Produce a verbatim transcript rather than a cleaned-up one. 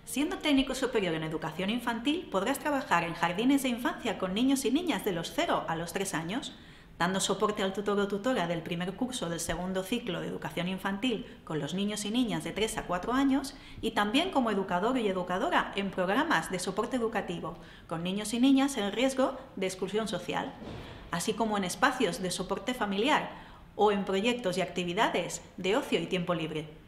Siendo técnico superior en educación infantil, podrás trabajar en jardines de infancia con niños y niñas de los cero a los tres años, dando soporte al tutor o tutora del primer curso del segundo ciclo de educación infantil con los niños y niñas de tres a cuatro años y también como educador y educadora en programas de soporte educativo con niños y niñas en riesgo de exclusión social, así como en espacios de soporte familiar o en proyectos y actividades de ocio y tiempo libre.